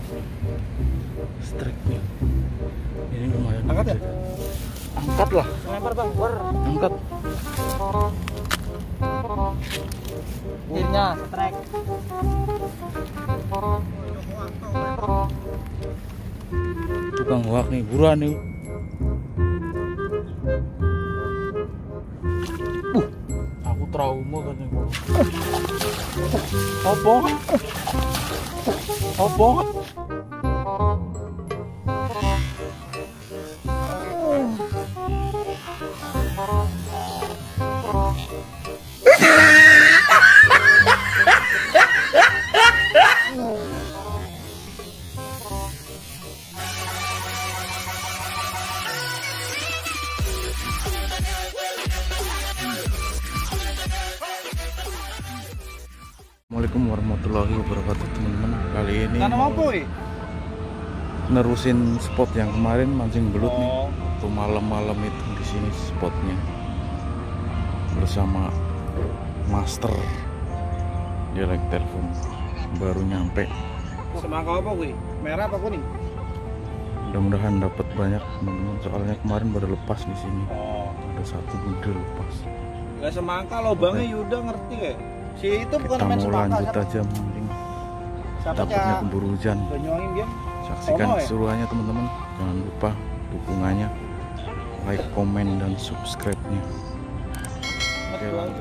Strike-nya. Ini lumayan. Angkat ya? Angkat lah. Lempar bang, war. Angkat. Akhirnya strike. Tukang hoak nih, buruan nih. Aku trauma kan nih. Apa? Apa? Assalamualaikum warahmatullahi wabarakatuh teman-teman. Kali ini nerusin spot yang kemarin mancing belut nih. Waktu malam-malam itu di sini spotnya bersama Master. Dia lagi telepon, baru nyampe. Semangka apa gue? Merah apa kuning? Mudah-mudahan dapat banyak teman-teman. Soalnya kemarin baru lepas di sini. Ada satu bunder lepas. Gak semangka lobangnya Yuda ngerti gak? Si itu bukan Kita main mau semangka. lanjut aja mancing. Siapa Takutnya keburu hujan. Banyuwangi dia. Saksikan Ono, ya? keseruannya teman-teman. Jangan lupa dukungannya, like, komen, dan subscribe-nya. Oke, lanjut.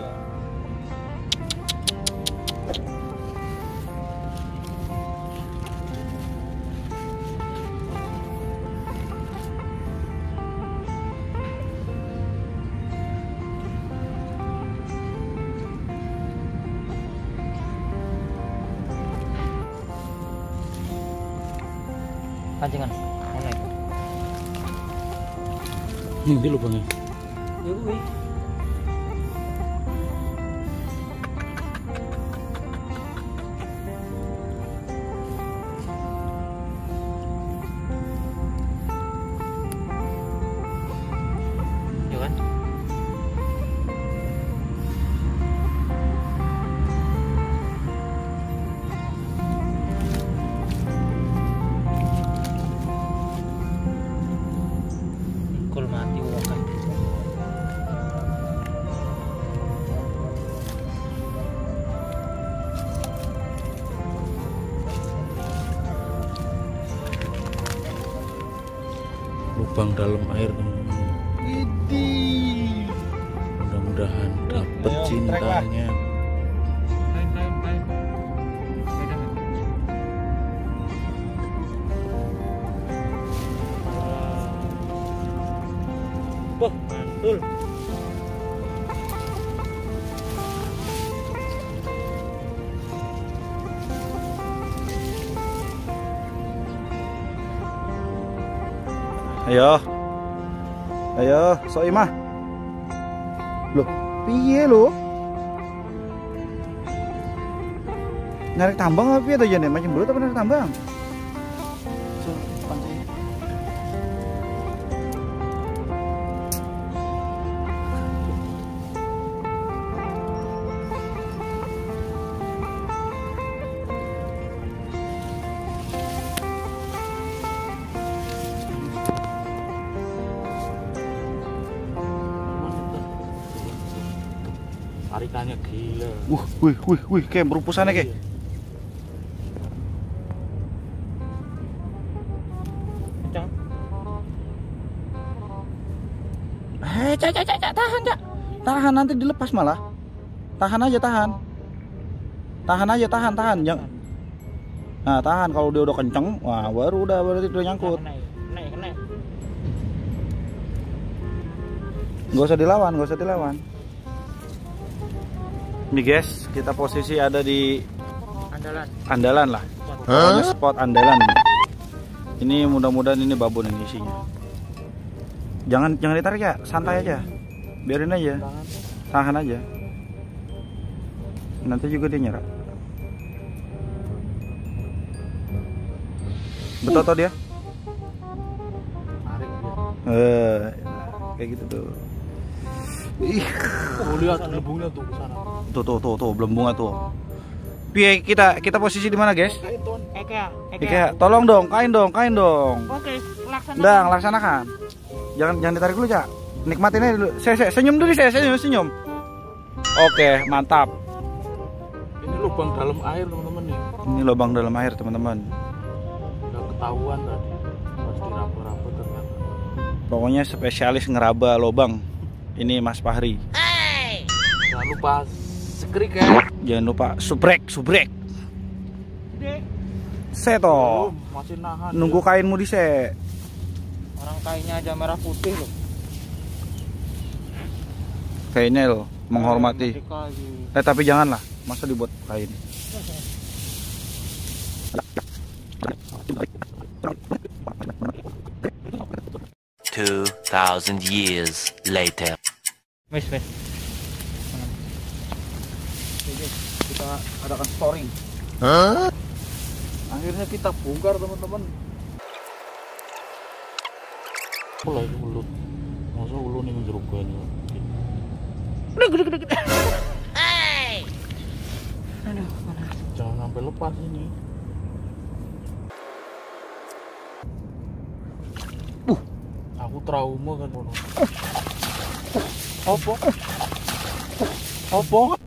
Pancingan. Mana? Ini dia lubangnya. Yui. Ya kan? Mati wakan. Lubang dalam air teman-teman. Mudah-mudahan dapet cintanya. Wah, mantul. Ayo. Ayo, Soimah. Loh, piye lo? Narik tambang apa piye to jane? Mancing belut apa narik tambang? Tarikannya gila. Wih, kayak berupusannya kayak. Kencang. Tahan, Cak. Tahan nanti dilepas malah. Tahan aja, tahan. Tahan. Jangan. Nah, tahan kalau dia udah kenceng, wah baru udah berarti udah nyangkut. Kena. Gak usah dilawan. Nih guys, kita posisi ada di andalan lah. Pokoknya spot andalan. Ini mudah-mudahan ini babon ini isinya. Jangan ditarik ya, santai aja. Biarin aja. Tahan aja. Nanti juga dia nyerap. Betul dia? Tarik dia. Kayak gitu tuh. Lihat lebungnya tuh ke sana. Tuh belum bunga tuh. Piye kita posisi di mana, guys? Eka, tolong dong, kain dong. Oke, laksanakan. Ndang, laksanakan. Jangan ditarik dulu, Cak. Nikmatin aja dulu. Saya senyum dulu, senyum. Oke, mantap. Ini lubang dalam air teman-teman nih. Ini lubang dalam air, teman-teman. Udah ketahuan tadi. Pasti raba-raba ternyata. Pokoknya spesialis ngeraba lubang. Ini Mas Fahri. Jangan lupa skrik ya. Jangan lupa subrek. Gede. Seto. Masih nahan. Nunggu kainmu di Orang kainnya aja merah putih loh. Kainnya loh, menghormati. Kayu. Tapi janganlah, masa dibuat kain. $2,000 years later. Wes. Kita adakan storing. Akhirnya kita bongkar, teman-teman. Apa lagi ulut? Masa ulut nih menjeruk banyak. Gede. Jangan sampai lepas ini. Aku trauma kan. Apa?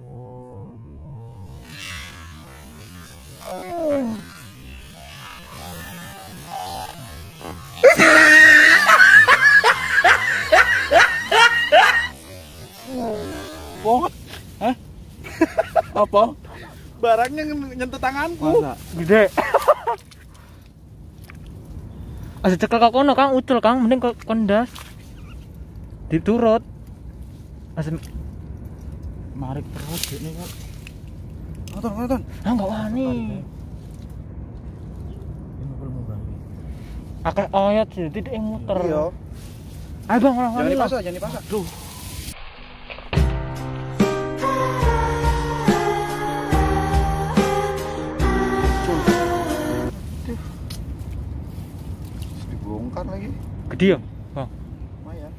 Hah? Apa? Barangnya nyentuh tanganku. Masa? Gede. Aja cekel kok kono Kang, ucul Kang, mending kok kondas. Diturut. Asem Marik terus ini kok. Nonton. ah enggak wani. Ini perlu bang. Akeh ayat sih, tidak yang muter. Iya. Ayo Bang, orang Jangan wani. dipaksa. Duh. Dibongkar lagi. Gede ya? Bang. Lumayan.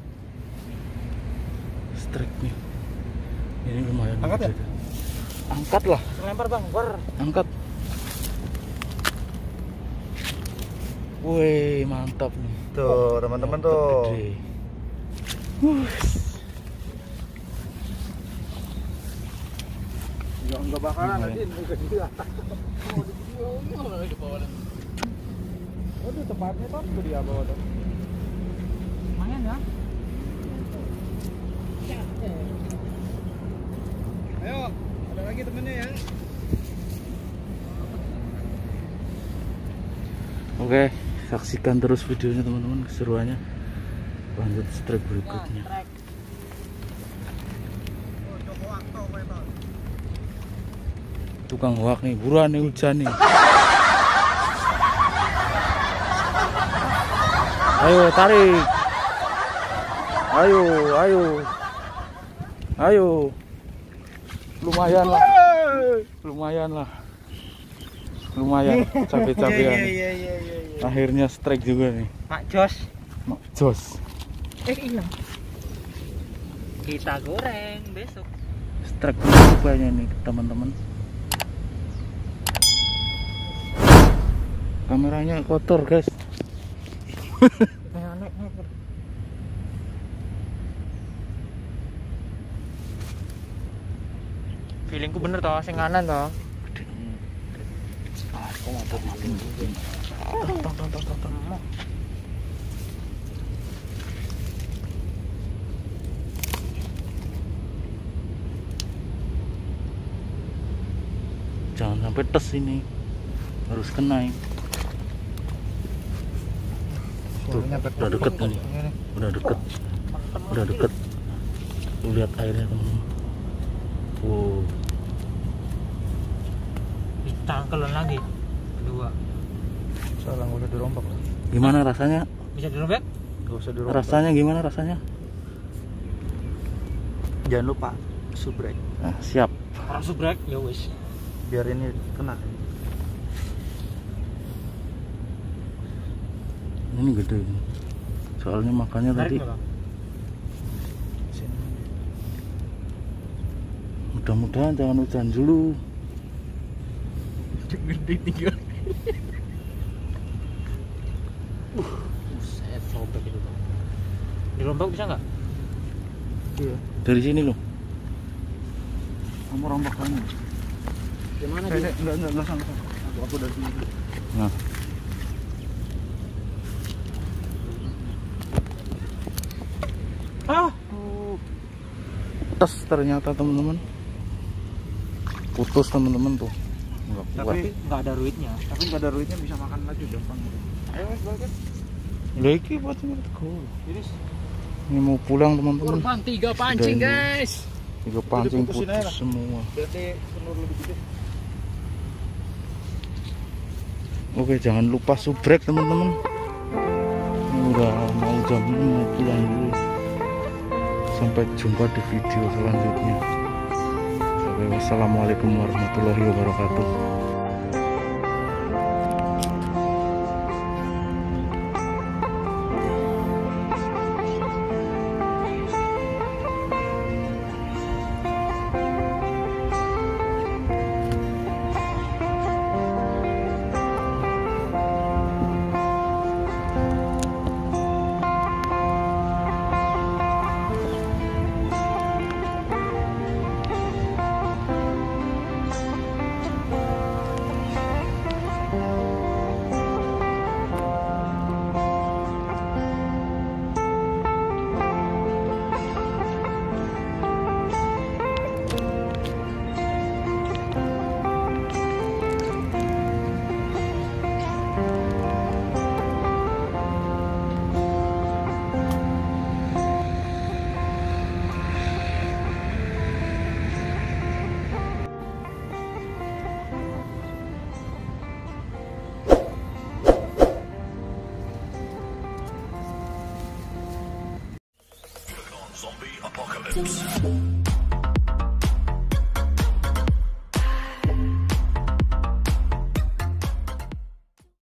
Strike nih. Ini lumayan. Angkat ya? Angkat lah. Lempar Bang, ber. Angkat. Wih, mantap nih. Tuh, teman-teman tuh. Gede. Enggak bakalan nanti. Waduh, tempatnya tuh di bawah tuh. Lumayan ya. Ayo, ada lagi temennya ya. Oke, saksikan terus videonya teman-teman, keseruannya. Lanjut strike berikutnya. Tukang hoak nih, buruan nih, hujan nih. Ayo tarik. Ayo. Lumayan lah. Lumayan capek-capekan. Akhirnya strike juga nih. Mak Jos. Jos. Hilang. Kita goreng besok. Strike berikutnya nih teman-teman. Kameranya kotor guys. Feelingku bener toh, sing kanan toh. Jangan sampai tes ini, harus kena. Tuh, udah deket nih, udah deket. Tuh lihat airnya teman-teman. Wow. Ditangkelan lagi. Kedua. Salah, nggak usah dirombak. Gimana rasanya? Bisa dirobek? Nggak usah dirombak. Rasanya gimana rasanya? Jangan lupa subrek. Nah, siap. Orang subrek ya wis. Biar ini kena. Ini gede ini. Soalnya makannya tadi. Mudah-mudahan jangan hujan dulu. Gede tinggal. Buset, sobek itu bang. Dirombak bisa nggak? Iya. Dari sini loh. Kamu rombak kamu. Gimana Saya dia? enggak sana. Aku dari sini. Nah, putus ternyata teman-teman. Putus teman-teman tuh. Nggak kuat. Tapi Nggak ada ruitnya. nggak ada ruitnya bisa makan lagi gampang. Ayo Mas balik. Lagi buat menurutku. Ini Ini mau pulang teman-teman. Korban 3 pancing Sudah ini. guys. 3 pancing Diputusin aja putus lah. semua. berarti penur lebih gede. Oke, jangan lupa subrek teman-teman. Ini udah mau jam 6 mau pulang dulu. Sampai jumpa di video selanjutnya. Oke, wassalamualaikum warahmatullahi wabarakatuh. Zombie apocalypse.